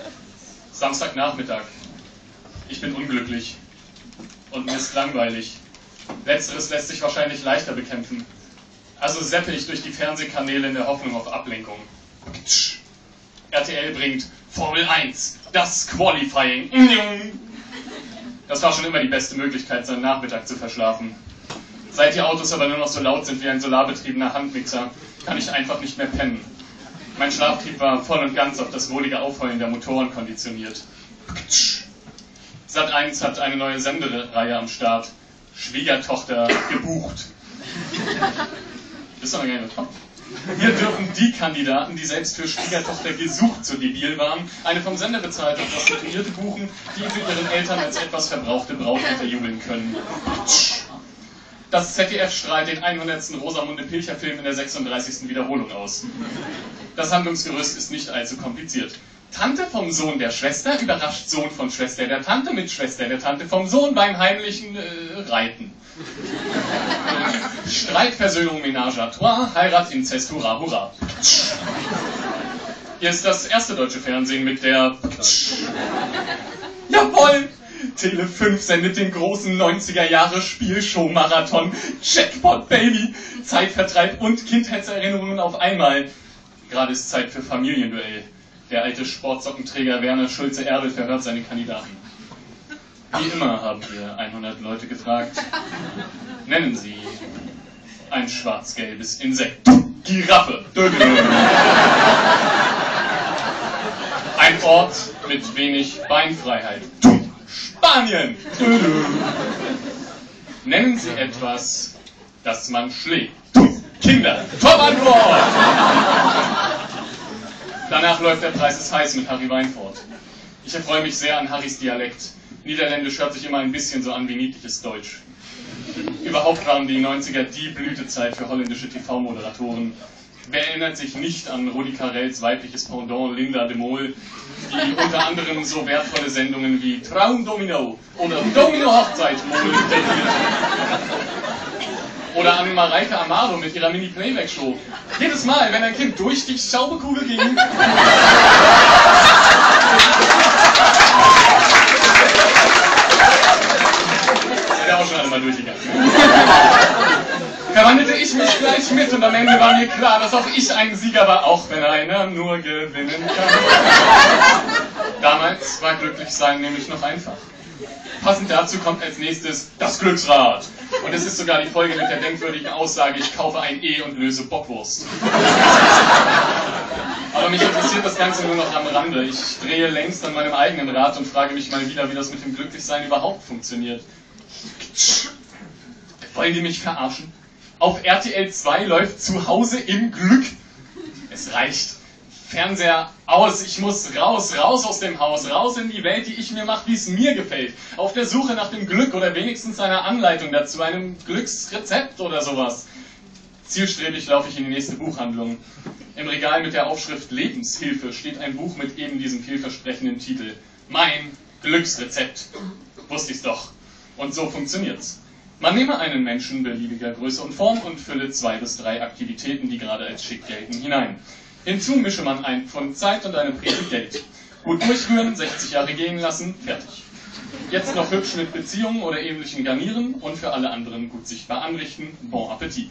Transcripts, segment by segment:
Samstagnachmittag. Ich bin unglücklich. Und mir ist langweilig. Letzteres lässt sich wahrscheinlich leichter bekämpfen. Also seppe ich durch die Fernsehkanäle in der Hoffnung auf Ablenkung. RTL bringt Formel 1, das Qualifying. Das war schon immer die beste Möglichkeit, seinen Nachmittag zu verschlafen. Seit die Autos aber nur noch so laut sind wie ein solarbetriebener Handmixer, kann ich einfach nicht mehr pennen. Mein Schlaftrieb war voll und ganz auf das wohlige Aufheulen der Motoren konditioniert. Sat.1 hat eine neue Sendereihe am Start. Schwiegertochter gebucht. Ist doch noch gar nicht top. Hier dürfen die Kandidaten, die selbst für Schwiegertochter gesucht so debil waren, eine vom Sender bezahlte Prostituierte buchen, die für ihren Eltern als etwas verbrauchte Braut unterjubeln können. Das ZDF strahlt den 100. Rosamunde Pilcher-Film in der 36. Wiederholung aus. Das Handlungsgerüst ist nicht allzu kompliziert. Tante vom Sohn der Schwester überrascht Sohn von Schwester der Tante mit Schwester der Tante vom Sohn beim heimlichen Reiten. Streit, Versöhnung, Ménage à trois, Heirat, Inzest, Hurra, Hurra. Hier ist das erste deutsche Fernsehen mit der... Jawohl! Tele 5 sendet den großen 90er-Jahre-Spielshow-Marathon. Jackpot, Baby! Zeitvertreib und Kindheitserinnerungen auf einmal. Gerade ist Zeit für Familienduell. Der alte Sportsockenträger Werner Schulze-Erdel verhört seine Kandidaten. Wie immer haben wir 100 Leute gefragt. Nennen Sie ein schwarz-gelbes Insekt. Giraffe. Ein Ort mit wenig Beinfreiheit. Spanien. Nennen Sie etwas, das man schlägt. Kinder. Top-Antwort. Danach läuft der Preis ist heiß mit Harry Weinfurt. Ich erfreue mich sehr an Harrys Dialekt. Niederländisch hört sich immer ein bisschen so an wie niedliches Deutsch. Überhaupt waren die 90er die Blütezeit für holländische TV-Moderatoren. Wer erinnert sich nicht an Rudi Carrells weibliches Pendant Linda de Mol, die unter anderem so wertvolle Sendungen wie Traumdomino oder Domino-Hochzeit moderierte? Oder an Mareike Amado mit ihrer Mini-Playback-Show. Jedes Mal, wenn ein Kind durch die Schaubekugel ging... Der auch schon einmal durchgegangen. Verwandelte ich mich gleich mit und am Ende war mir klar, dass auch ich ein Sieger war, auch wenn einer nur gewinnen kann. Damals war Glücklichsein nämlich noch einfach. Passend dazu kommt als nächstes das Glücksrad. Und es ist sogar die Folge mit der denkwürdigen Aussage, ich kaufe ein E und löse Bockwurst. Aber mich interessiert das Ganze nur noch am Rande. Ich drehe längst an meinem eigenen Rad und frage mich mal wieder, wie das mit dem Glücklichsein überhaupt funktioniert. Wollen die mich verarschen? Auf RTL 2 läuft Zuhause im Glück. Es reicht. Fernseher aus, ich muss raus aus dem Haus, raus in die Welt, die ich mir mache, wie es mir gefällt. Auf der Suche nach dem Glück oder wenigstens einer Anleitung dazu, einem Glücksrezept oder sowas. Zielstrebig laufe ich in die nächste Buchhandlung. Im Regal mit der Aufschrift Lebenshilfe steht ein Buch mit eben diesem vielversprechenden Titel. Mein Glücksrezept. Wusste ich's doch. Und so funktioniert's. Man nehme einen Menschen beliebiger Größe und Form und fülle 2 bis 3 Aktivitäten, die gerade als schick gelten, hinein. Hinzu mische man ein Pfund Zeit und eine Prise Geld. Gut durchrühren, 60 Jahre gehen lassen, fertig. Jetzt noch hübsch mit Beziehungen oder ähnlichen garnieren und für alle anderen gut sichtbar anrichten. Bon Appetit.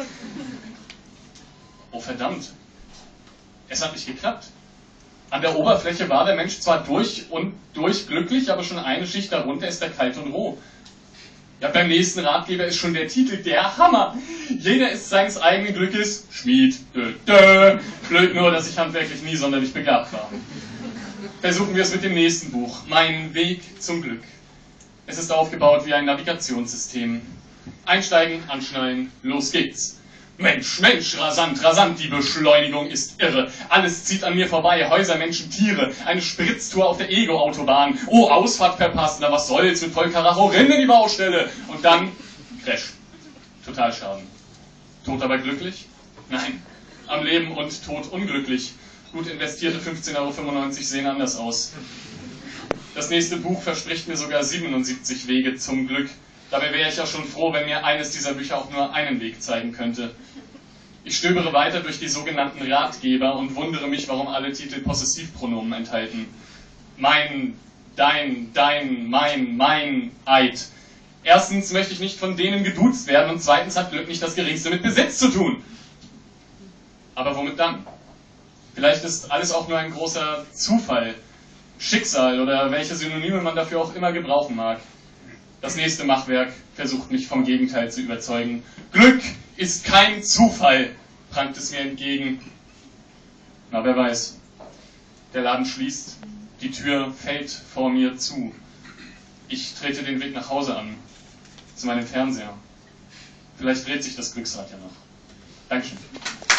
Oh verdammt. Es hat nicht geklappt. An der Oberfläche war der Mensch zwar durch und durch glücklich, aber schon eine Schicht darunter ist er kalt und roh. Ja, beim nächsten Ratgeber ist schon der Titel der Hammer. Jeder ist seines eigenen Glückes Schmied. Blöd nur, dass ich handwerklich nie sonderlich begabt war. Versuchen wir es mit dem nächsten Buch. Mein Weg zum Glück. Es ist aufgebaut wie ein Navigationssystem. Einsteigen, anschnallen, los geht's. Mensch, Mensch, rasant, rasant, die Beschleunigung ist irre. Alles zieht an mir vorbei, Häuser, Menschen, Tiere. Eine Spritztour auf der Ego-Autobahn. Oh, Ausfahrt verpasst, na was soll's, mit Vollkaracho, renn in die Baustelle. Und dann, Crash. Totalschaden. Tot aber glücklich? Nein. Am Leben und Tod unglücklich. Gut investierte 15,95 € sehen anders aus. Das nächste Buch verspricht mir sogar 77 Wege zum Glück. Dabei wäre ich ja schon froh, wenn mir eines dieser Bücher auch nur einen Weg zeigen könnte. Ich stöbere weiter durch die sogenannten Ratgeber und wundere mich, warum alle Titel Possessivpronomen enthalten. mein, dein, mein Eid. Erstens möchte ich nicht von denen geduzt werden und zweitens hat Glück nicht das Geringste mit Besitz zu tun. Aber womit dann? Vielleicht ist alles auch nur ein großer Zufall, Schicksal oder welche Synonyme man dafür auch immer gebrauchen mag. Das nächste Machwerk versucht mich vom Gegenteil zu überzeugen. Glück ist kein Zufall, prangt es mir entgegen. Na, wer weiß. Der Laden schließt, die Tür fällt vor mir zu. Ich trete den Weg nach Hause an, zu meinem Fernseher. Vielleicht dreht sich das Glücksrad ja noch. Dankeschön.